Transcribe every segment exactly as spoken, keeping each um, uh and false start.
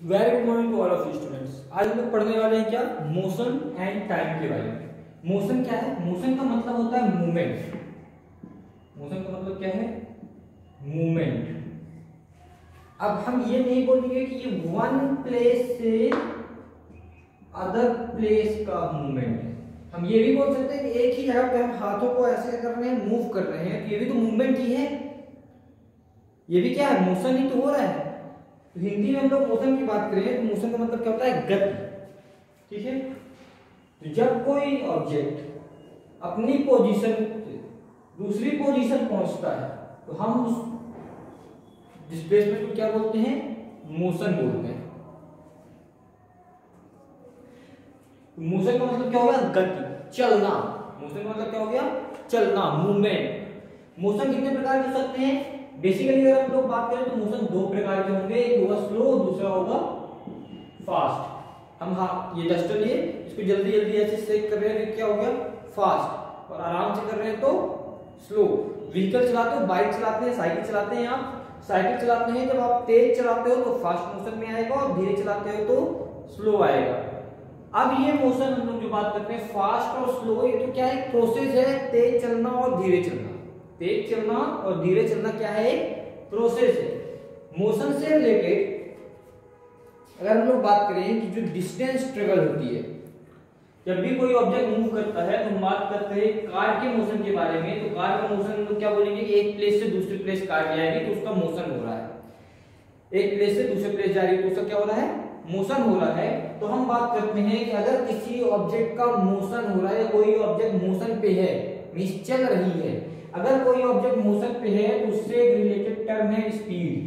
Very good morning to all of you students. आज हम लोग पढ़ने वाले हैं क्या, मोशन एंड टाइम के बारे में। मोशन क्या है? मोशन का मतलब होता है मूवमेंट। मोशन का मतलब क्या है? मूवमेंट। अब हम ये नहीं बोलेंगे कि ये वन प्लेस से अदर प्लेस का मूवमेंट है। हम ये भी बोल सकते हैं कि एक ही जगह पे हम हाथों को ऐसे कर रहे हैं, मूव कर रहे हैं, तो ये भी तो मूवमेंट ही है। ये भी क्या है? मोशन ही तो हो रहा है। तो हिंदी में हम लोग मोशन की बात करें तो मोशन का मतलब क्या होता है? गति। ठीक है। तो जब कोई ऑब्जेक्ट अपनी पोजीशन से दूसरी पोजीशन पहुंचता है तो हम उस डिस्प्लेसमेंट को क्या बोलते हैं? मोशन बोलते हैं। तो मोशन का मतलब क्या हो गया? गति, चलना। मोशन का मतलब क्या हो गया? चलना, मूवमेंट। मोशन कितने प्रकार के हो सकते हैं? बेसिकली अगर हम लोग बात करें तो मोशन दो प्रकार के होंगे, एक होगा स्लो, दूसरा होगा फास्ट। हम हाँ ये डस्टर लिए इसको जल्दी जल्दी ऐसे सेक कर रहे हैं तो क्या हो गया? फास्ट। और आराम से कर रहे हैं तो स्लो। व्हीकल चलाते हो, बाइक चलाते हैं, साइकिल चलाते हैं, आप साइकिल चलाते हैं, जब आप तेज चलाते हो तो फास्ट मोशन में आएगा और धीरे चलाते हो तो स्लो आएगा। अब ये मोशन हम लोग जो बात करते हैं फास्ट और स्लो, ये तो क्या है? प्रोसेस है, तेज चलना और धीरे चलना। तेज चलना और धीरे चलना क्या है? प्रोसेस है। मोशन से रिलेटेड अगर हम लोग बात करें कि जो डिस्टेंस ट्रेवल होती है, जब भी कोई ऑब्जेक्ट मूव करता है तो हम बात करते हैं कार के मोशन के बारे में। तो कार का मोशन हम लोग क्या बोलेंगे कि एक प्लेस से दूसरी प्लेस कार जाएगी तो उसका मोशन हो रहा है। एक प्लेस से दूसरे प्लेस जा रही है तो उसका क्या हो रहा है? मोशन हो रहा है। तो हम बात करते हैं कि अगर किसी ऑब्जेक्ट का मोशन हो रहा है, कोई ऑब्जेक्ट मोशन पे है, मींस चल रही है, अगर कोई ऑब्जेक्ट मोशन पे है तो उससे रिलेटेड टर्म है स्पीड।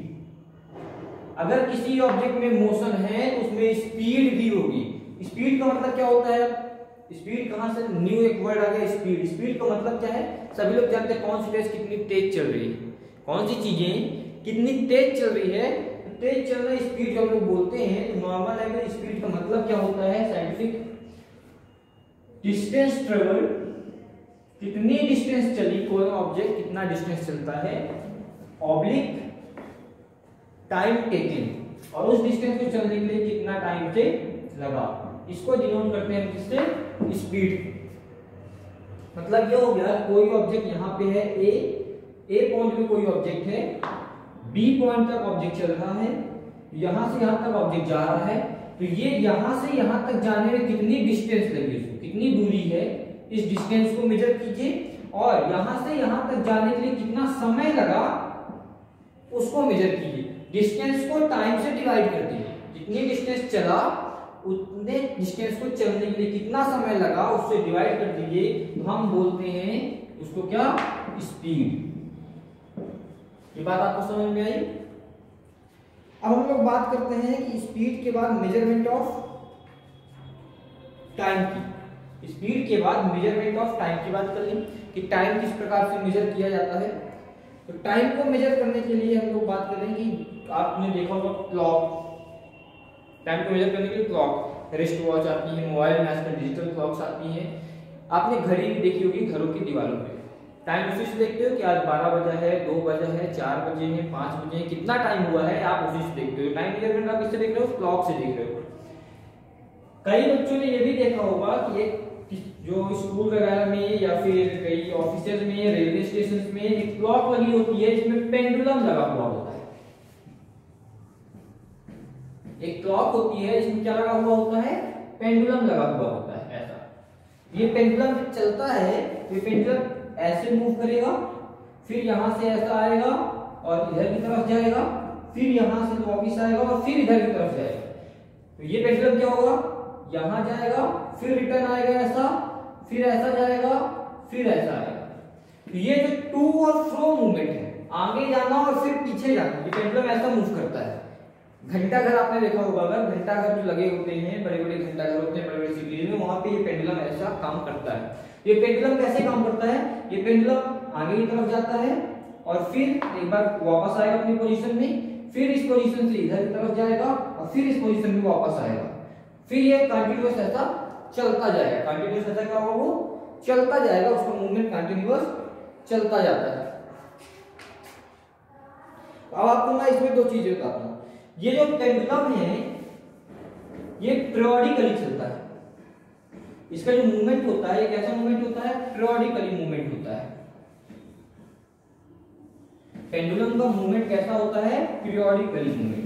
अगर किसी ऑब्जेक्ट में मोशन है तो उसमें स्पीड भी होगी। स्पीड का मतलब क्या होता है? स्पीड कहां से न्यू एक वर्ड आ गया, स्पीड। स्पीड का मतलब क्या है? सभी लोग जानते हैं कौन सी चीज कितनी तेज चल रही है, कौन सी चीजें कितनी तेज चल रही है। तेज चलना स्पीड जो हम लोग बोलते हैं। तो नॉर्मल लैंग्वेज स्पीड का मतलब क्या होता है? साइंटिफिक डिस्टेंस ट्रेवल, कितनी डिस्टेंस चली कोई ऑब्जेक्ट, कितना डिस्टेंस चलता है, ऑब्लिक टाइम टेकन, और उस डिस्टेंस को चलने के लिए कितना टाइम से लगा। इसको डिनोट करते हैं किससे? स्पीड। मतलब ये हो गया कोई ऑब्जेक्ट यहां पे है ए, ए पॉइंट पे कोई ऑब्जेक्ट है, बी पॉइंट तक ऑब्जेक्ट चल रहा है, यहां से यहां तक ऑब्जेक्ट जा रहा है, तो ये यहां से यहां तक जाने में कितनी डिस्टेंस लगी, उसको कितनी दूरी है, इस डिस्टेंस को मेजर कीजिए, और यहां से यहां तक जाने के लिए कितना समय लगा उसको मेजर कीजिए। डिस्टेंस को टाइम से डिवाइड कर दीजिए, जितनी डिस्टेंस चला उतने डिस्टेंस को चलने के लिए कितना समय लगा उससे डिवाइड कर दीजिए, तो हम बोलते हैं उसको क्या? स्पीड। ये बात आपको समझ में आई? अब हम लोग बात करते हैं कि स्पीड के बाद मेजरमेंट ऑफ टाइम की। स्पीड के बाद मेजरमेंट ऑफ टाइम की बात करें कि टाइम किस प्रकार से मेजर किया जाता है। तो टाइम को मेजर करने के लिए हम लोग बात करें कि आपने देखा होगा क्लॉक। टाइम को मेजर करने के लिए क्लॉक, रिस्ट वॉच आती है, मोबाइल में आजकल डिजिटल क्लॉक्स आती हैं। आपने घड़ी भी देखी होगी घरों की दीवारों पे। टाइम उसी से देखते हो कि आज बारह बजा है, दो बजा है, चार बजे हैं, पांच बजे हैं, कितना टाइम हुआ है आप उसी से देखते हो। टाइम मेजरमेंट आप किससे देख रहे हो? क्लॉक से देख रहे हो। कई बच्चों ने यह भी देखा होगा कि एक जो स्कूल वगैरह में या फिर कई ऑफिसेज में, रेलवे स्टेशन में एक क्लॉक लगी होती है जिसमें पेंडुलम लगा हुआ होता है। एक क्लॉक होती है जिसमें क्या लगा हुआ होता है? पेंडुलम लगा हुआ होता है। ऐसा ये पेंडुलम जब चलता है, ये पेंडुलम ऐसे मूव करेगा, फिर यहां से ऐसा आएगा और इधर की तरफ जाएगा, फिर यहां से वापस आएगा और फिर इधर की तरफ जाएगा। तो ये पेंडुलम क्या होगा? यहां जाएगा, फिर रिटर्न आएगा ऐसा, फिर ऐसा जाएगा, फिर ऐसा आएगा। तो ये जो टू और फ्रो मूवमेंट है, आगे जाना और फिर पीछे जाना, ये पेंडुलम ऐसा मूव करता है। घंटा घर आपने देखा होगा, अगर घंटा घर जो लगे होते हैं, बड़े बड़े घंटा घर होते हैं बड़े बड़े सिटीज में, वहां पे ये पेंडुलम ऐसा काम करता है। ये पेंडुलम कैसे काम करता है? ये पेंडुलम आगे की तरफ जाता है और फिर एक बार वापस आएगा अपनी पोजीशन में, फिर इस पोजीशन से इधर की तरफ जाएगा और फिर इस पोजीशन में वापस आएगा। फिर ये कंटिन्यूअस ऐसा चलता जाएगा। कंटिन्यूअस ऐसा क्या होगा? वो चलता जाएगा, उसका मूवमेंट कंटिन्यूअस चलता जाता है। अब आपको मैं इसमें दो चीजें बताता हूं। ये जो पेंडुलम है ये periodically चलता है। इसका जो मूवमेंट होता है ये कैसा मूवमेंट होता है? periodically मूवमेंट होता है। पेंडुलम का मूवमेंट कैसा होता है? periodically movement.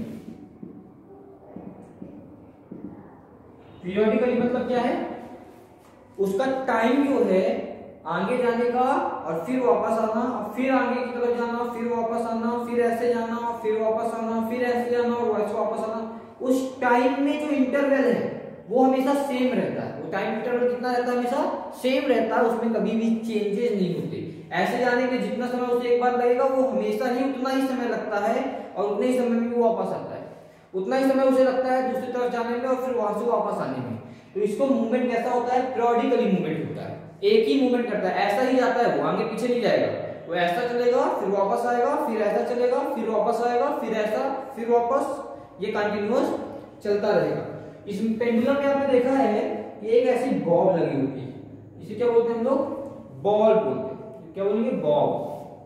periodically मतलब क्या है? उसका टाइम जो है आगे जाने का और फिर वापस आना और फिर आगे की तरफ जाना, फिर वापस आना, फिर ऐसे जाना, फिर वापस आना, फिर ऐसे जाना और वैसे वापस आना, उस टाइम में जो इंटरवल है वो हमेशा सेम रहता है। वो टाइम इंटरवल कितना रहता है? हमेशा सेम रहता है, उसमें कभी भी चेंजेस नहीं होते। ऐसे जाने के जितना समय उसे एक बार लगेगा वो हमेशा ही उतना ही समय लगता है और उतने ही समय में वो वापस आता है। उतना ही समय उसे लगता है दूसरी तरफ जाने में और फिर वहां से वापस आने में। तो इसको मूवमेंट कैसा होता है? periodically मूवमेंट होता है, एक ही मूवमेंट करता है, ऐसा ही जाता है, वो आगे पीछे नहीं जाएगा। वो ऐसा चलेगा फिर वापस आएगा, फिर ऐसा चलेगा फिर वापस आएगा, फिर ऐसा फिर वापस, ये कंटिन्यूअस चलता रहेगा। इस पेंडुलम में आपने देखा है कि एक ऐसी बॉब लगी होती है, इसे क्या बोलते हैं हम लोग? बॉल बोलते हैं। क्या बोलेंगे? बॉब।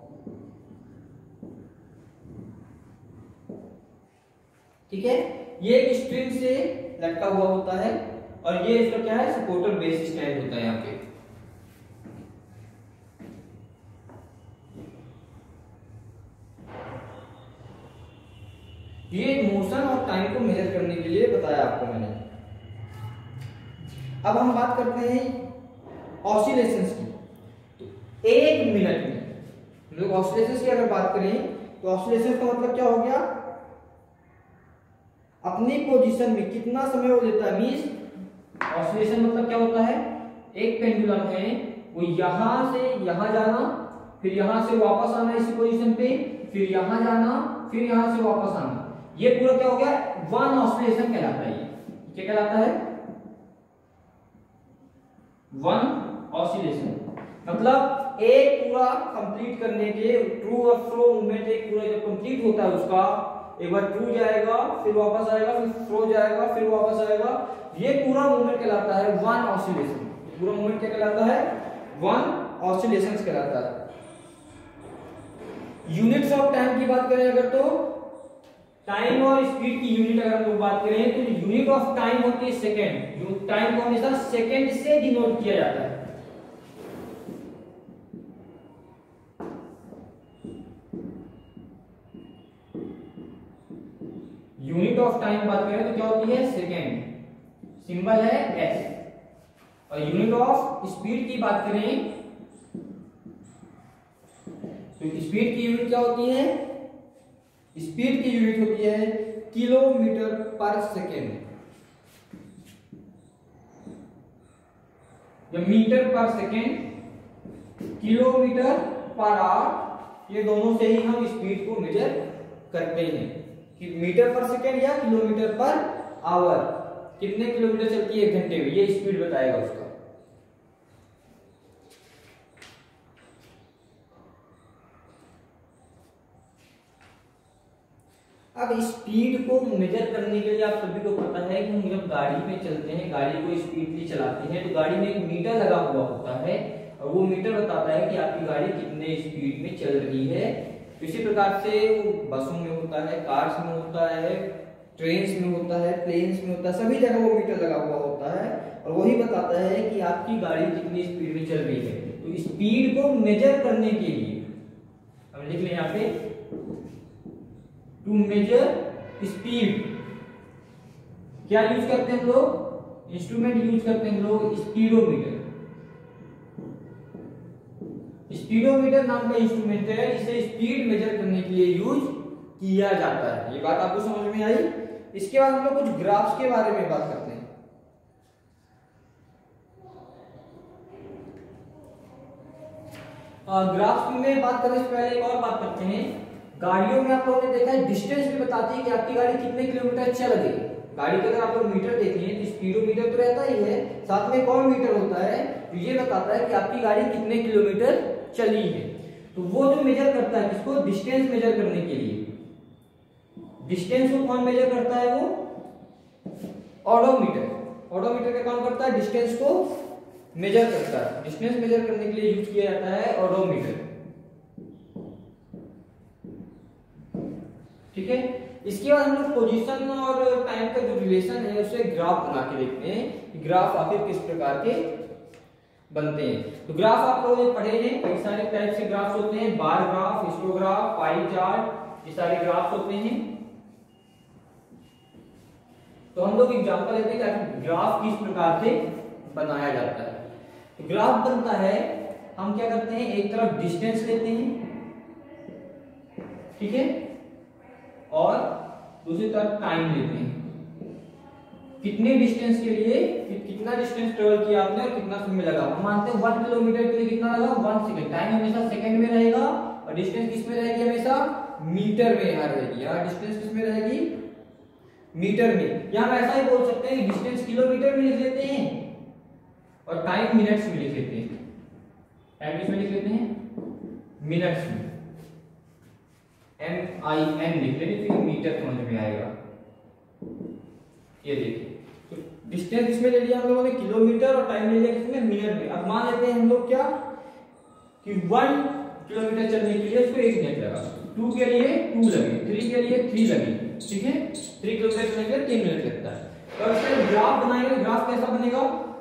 ठीक है, ये एक स्ट्रिंग से लटका हुआ होता है और ये इसका क्या है? सपोर्टर बेस स्टैंड होता है यहाँ पे। ये मोशन और टाइम को मेजर करने के लिए बताया आपको मैंने। अब हम बात करते हैं ऑसिलेशंस की। तो एक मिनट में हम लोग ऑसिलेशंस की अगर बात करें तो ऑसिलेशंस का मतलब क्या हो गया? अपनी पोजीशन में कितना समय वो लेता है। मींस ऑसिलेशन मतलब क्या होता है? एक पेंडुलम है, वो यहां से यहां जाना, फिर यहां से वापस आना इसी पोजीशन पे, फिर यहां जाना, फिर यहां से वापस आना। ये पूरा क्या हो गया? वन ऑसिलेशन कहलाता है। ये क्या कहलाता है? One oscillation. मतलब एक पूरा कंप्लीट करने के ट्रू और फ्रो मूवमेंट, एक पूरा जब कंप्लीट होता है उसका, एक बार ट्रू जाएगा फिर वापस आएगा, फिर फ्रो जाएगा फिर वापस आएगा, ये पूरा मूवमेंट कहलाता है वन ऑसिलेशन। पूरा मूवमेंट क्या कहलाता है? वन ऑसिलेशंस कहलाता है। यूनिट्स ऑफ टाइम की बात करें अगर, तो टाइम और स्पीड की यूनिट अगर हम लोग बात करें तो यूनिट ऑफ टाइम होती है सेकंड। जो टाइम को हमेशा सेकंड से डिनोट किया जाता है। यूनिट ऑफ टाइम बात करें तो क्या होती है? सेकंड, सिंबल है एस। और यूनिट ऑफ स्पीड की बात करें तो स्पीड की यूनिट क्या होती है? स्पीड की यूनिट होती है किलोमीटर पर सेकेंड। जब मीटर पर सेकेंड, किलोमीटर पर आवर, ये दोनों से ही हम स्पीड को मेजर करते हैं कि मीटर पर सेकेंड या किलोमीटर पर आवर कितने किलोमीटर चलती है एक घंटे में, ये स्पीड बताएगा उसका। अब स्पीड को मेजर करने के लिए आप सभी को पता है कि हम जब गाड़ी में चलते हैं, गाड़ी को स्पीडली चलाते हैं, तो गाड़ी में एक मीटर लगा हुआ होता है और वो मीटर बताता है कि आपकी गाड़ी कितने स्पीड में चल रही है। इसी प्रकार से वो बसों में होता है, कार्स में होता है, ट्रेन्स में होता है, प्लेन्स में होता है, सभी जगह वो मीटर लगा हुआ होता है और वही बताता है कि आपकी गाड़ी कितनी स्पीड में चल रही है। तो स्पीड को मेजर करने के लिए हम लिख लें यहाँ पे, टू मेजर स्पीड क्या यूज करते हैं हम लोग? इंस्ट्रूमेंट यूज करते हैं हम लोग स्पीडोमीटर। स्पीडोमीटर नाम का इंस्ट्रूमेंट है, इसे स्पीड मेजर करने के लिए यूज किया जाता है। ये बात आपको समझ में आई? इसके बाद हम लोग कुछ ग्राफ्स के बारे में बात करते हैं। ग्राफ्स में बात करने से पहले एक और बात करते हैं। गाड़ियों में आप लोगों ने देखा है डिस्टेंस भी बताती है कि आपकी गाड़ी कितने किलोमीटर चल गई। गाड़ी का अगर आप लोग मीटर देखें तो स्पीडोमीटर तो रहता ही है, साथ में एक और मीटर होता है तो ये बताता है कि आपकी गाड़ी कितने किलोमीटर चली है। तो वो जो मेजर करता है किसको? डिस्टेंस मेजर करने के लिए। डिस्टेंस को कौन मेजर करता है? वो ऑडोमीटर। ऑडोमीटर का काम करता है डिस्टेंस को मेजर करता है। डिस्टेंस मेजर करने के लिए यूज किया जाता है ऑडोमीटर। ठीक है। इसके बाद हम लोग पोजीशन और टाइम का जो रिलेशन है उसे ग्राफ बना के देखते हैं, ग्राफ आखिर किस प्रकार के बनते हैं। तो ग्राफ आप लोगों ने पढ़े हैं, कई सारे टाइप से ग्राफ होते हैं, bar graph, histograph, pie chart, ये सारे ग्राफ होते हैं। तो हम लोग एग्जांपल लेते हैं कि ग्राफ किस प्रकार से बनाया जाता है। तो ग्राफ बनता है, हम क्या करते हैं, एक तरफ डिस्टेंस लेते हैं, ठीक है, और दूसरी तरफ टाइम लेते हैं। कितने डिस्टेंस के लिए कि, कितना डिस्टेंस ट्रेवल किया आपने और कितना समय लगा। हम मानते हैं वन किलोमीटर के लिए कितना लगा, वन सेकंड। टाइम हमेशा सेकंड में रहेगा और डिस्टेंस किस में रहेगी, हमेशा मीटर में यहाँ रहेगी। यहाँ डिस्टेंस किस में रहेगी, मीटर में। यहाँ हम ऐसा ही बोल सकते हैं कि डिस्टेंस किलोमीटर में लिख लेते हैं और टाइम मिनट्स में लिख लेते हैं। टाइम किस में लिख लेते हैं, मिनट्स में, एम आई एन लिख लेंगे तो मीटर समझ में आएगा। ये देखिए, तो डिस्टेंस इसमें ले लिया हम लोगों ने किलोमीटर और टाइम ले लिया किसमें, मिनट में। अब मान लेते हैं हम लोग क्या कि वन किलोमीटर चलने के लिए उसको एक मिनट लगा, टू के लिए टू लगे, थ्री के लिए थ्री लगे, ठीक है। थ्री किलोमीटर चलने के लिए तीन मिनट लगता है। तो इसका ग्राफ बनाएंगे, ग्राफ कैसा बनेगा,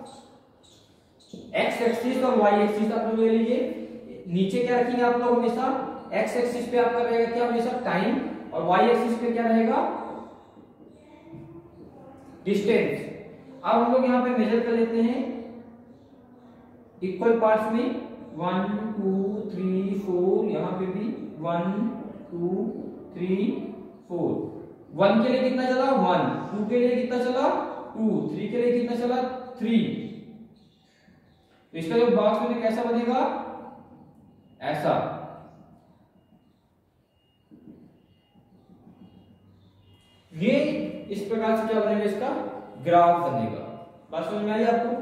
एक्स एक्सिस और वाई एक्सिस आप लोग ले लीजिए। नीचे क्या रखेंगे आप लोग, हमेशा एक्स एक्सिस पे आपका रहेगा क्या, हमेशा टाइम, और वाई एक्सिस पे क्या रहेगा, डिस्टेंस। अब हम लोग यहाँ पे मेजर कर लेते हैं इक्वल पार्ट्स में, वन टू थ्री फोर, यहाँ पे भी one two three four. One के लिए कितना चला, वन, टू के लिए कितना चला, टू, थ्री के लिए कितना चला, थ्री। तो इसका जो बॉक्स में कैसा बनेगा, ऐसा। ये इस प्रकार से क्या बनेगा, इसका ग्राफ बनेगा। बात समझ में आई आपको।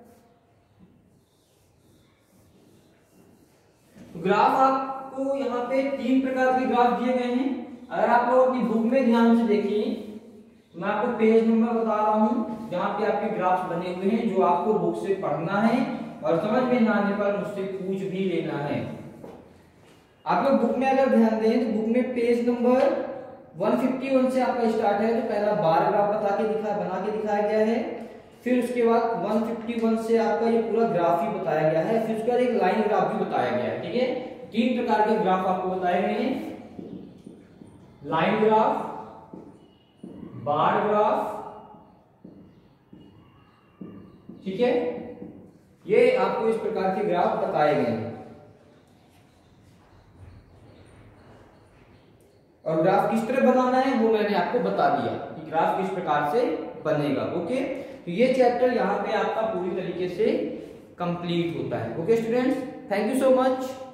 तो ग्राफ आपको यहाँ पे तीन प्रकार के ग्राफ दिए गए हैं। अगर आप लोग अपनी बुक में ध्यान से देखिए, तो मैं आपको पेज नंबर बता रहा हूं जहां पे आपके ग्राफ्स बने हुए हैं, जो आपको बुक से पढ़ना है और समझ में ना आने पर मुझसे पूछ भी लेना है। आप लोग बुक में अगर ध्यान दें तो बुक में पेज नंबर एक सौ इक्यावन से आपका स्टार्ट है। तो पहला बार ग्राफ बता के दिखा बना के दिखाया गया है, फिर उसके बाद एक सौ इक्यावन से आपका ये पूरा ग्राफ ही बताया गया है, फिर उसके बाद एक लाइन ग्राफ भी बताया गया है, ठीक है। तीन प्रकार के ग्राफ आपको बताए गए हैं, लाइन ग्राफ, बार ग्राफ, ठीक है। ये आपको इस प्रकार के ग्राफ बताए गए हैं। और ग्राफ किस तरह बनाना है वो मैंने आपको बता दिया कि ग्राफ किस प्रकार से बनेगा। ओके, तो ये चैप्टर यहाँ पे आपका पूरी तरीके से कंप्लीट होता है। Okay students, thank you so much.